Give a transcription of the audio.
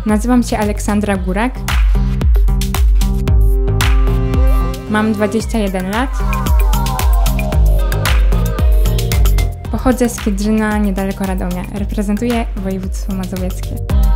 Nazywam się Aleksandra Górak. Mam 21 lat. Pochodzę z Kędrzyna, niedaleko Radomia. Reprezentuję województwo mazowieckie.